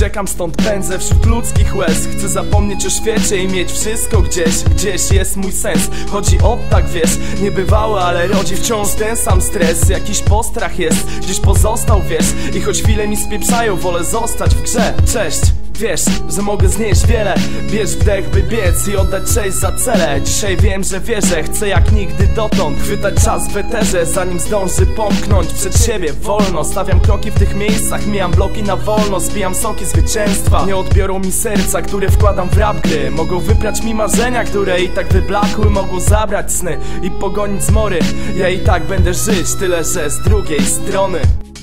uciekam, stąd pędzę wśród ludzkich łez. Chcę zapomnieć o świecie i mieć wszystko gdzieś jest mój sens. Chodzi o tak, wiesz, niebywałe, ale rodzi wciąż ten sam stres. Jakiś postrach jest, gdzieś pozostał, wiesz. I choć chwile mi spieprzają, wolę zostać w grze. Cześć, wiesz, że mogę znieść wiele. Bierz wdech, by biec i oddać cześć za cele. Dzisiaj wiem, że wierzę, chcę jak nigdy dotąd chwytać czas w eterze, zanim zdąży pomknąć przed siebie wolno. Stawiam kroki w tych miejscach, mijam bloki na wolno, spijam soki zwycięstwa. Nie odbiorą mi serca, które wkładam w rap gry. Mogą wyprać mi marzenia, które i tak wyblakły. Mogą zabrać sny i pogonić zmory. Ja i tak będę żyć, tyle że z drugiej strony.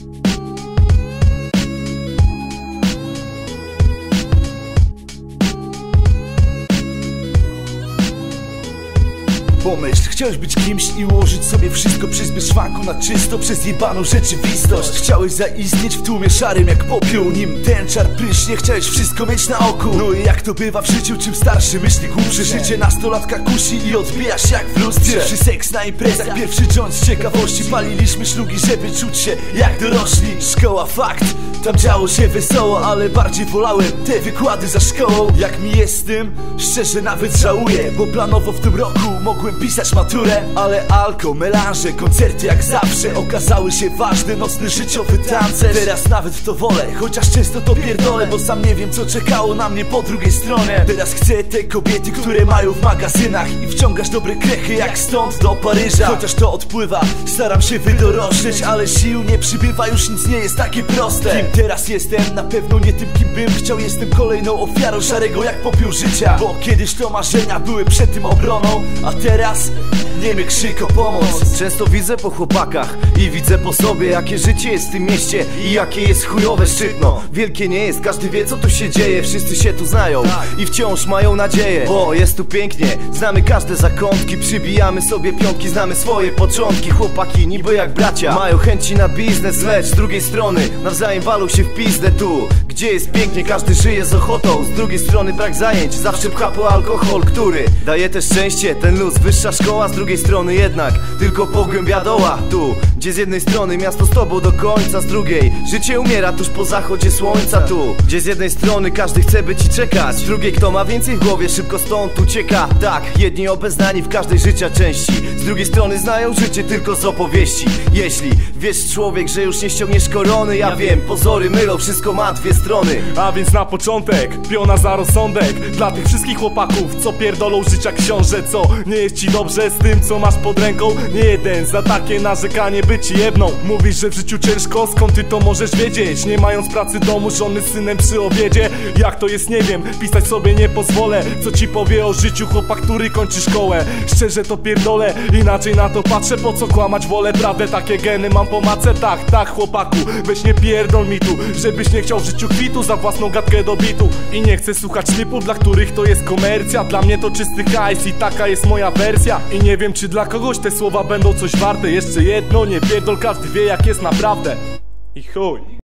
Pomyśl, chciałeś być kimś i ułożyć sobie wszystko przez szwanku na czysto, przez jebaną rzeczywistość. Chciałeś zaistnieć w tłumie szarym jak popiół, nim ten czar pryśnie, chciałeś wszystko mieć na oku. No i jak to bywa w życiu, czym starszy myśli głupszy. Życie nastolatka kusi i odbijasz jak w lustrze. Pierwszy seks na imprezach, pierwszy joint z ciekawości. Paliliśmy szlugi, żeby czuć się jak dorośli. Szkoła fakt, tam działo się wesoło, ale bardziej wolałem te wykłady za szkołą. Jak mi jest z tym, szczerze nawet żałuję, bo planowo w tym roku mogłem pisać maturę, ale alko, melanże, koncerty jak zawsze okazały się ważne, nocny życiowy tancerz. Teraz nawet w to wolę, chociaż często to pierdolę, bo sam nie wiem co czekało na mnie po drugiej stronie. Teraz chcę te kobiety, które mają w magazynach i wciągasz dobre krechy jak stąd do Paryża. Chociaż to odpływa, staram się wydorośleć, ale sił nie przybywa, już nic nie jest takie proste. Kim teraz jestem? Na pewno nie tym kim bym chciał. Jestem kolejną ofiarą szarego jak popiół życia, bo kiedyś to marzenia były przed tym obroną, a teraz niemy krzyk o pomoc. Często widzę po chłopakach i widzę po sobie, jakie życie jest w tym mieście i jakie jest chujowe szczytno. Wielkie nie jest, każdy wie co tu się dzieje, wszyscy się tu znają i wciąż mają nadzieję, bo jest tu pięknie. Znamy każde zakątki, przybijamy sobie piątki, znamy swoje początki. Chłopaki niby jak bracia, mają chęci na biznes, lecz z drugiej strony nawzajem walą się w pizdę. Tu, gdzie jest pięknie, każdy żyje z ochotą. Z drugiej strony brak zajęć, zawsze pcha po alkohol, który daje też szczęście, ten luz, wyższa szkoła. Z drugiej strony jednak tylko pogłębia doła. Tu, gdzie z jednej strony miasto z tobą do końca, z drugiej życie umiera tuż po zachodzie słońca. Tu, gdzie z jednej strony każdy chce być i czekać, z drugiej kto ma więcej w głowie szybko stąd ucieka. Tak, jedni obeznani w każdej życia części, z drugiej strony znają życie tylko z opowieści. Jeśli wiesz człowiek, że już nie ściągniesz korony, ja wiem, pozory mylą, wszystko ma dwie strony. A więc na początek, piona za rozsądek dla tych wszystkich chłopaków, co pierdolą życia książę. Co nie jest ci dobrze z tym co masz pod ręką? Nie jeden za takie narzekanie by ci jebną. Mówisz, że w życiu ciężko, skąd ty to możesz wiedzieć? Nie mając pracy domu, żony z synem przy obiedzie. Jak to jest nie wiem, pisać sobie nie pozwolę. Co ci powie o życiu chłopak, który kończy szkołę? Szczerze to pierdolę, inaczej na to patrzę. Po co kłamać, wolę prawdę, takie geny mam po matce. Tak chłopaku, weź nie pierdol mi tu, żebyś nie chciał w życiu kwitu za własną gadkę do bitu. I nie chcę słuchać typów, dla których to jest komercja. Dla mnie to czysty hajs i taka jest moja wersja. I nie wiem czy dla kogoś te słowa będą coś warte. Jeszcze jedno, nie pierdol, każdy wie jak jest naprawdę. I chuj.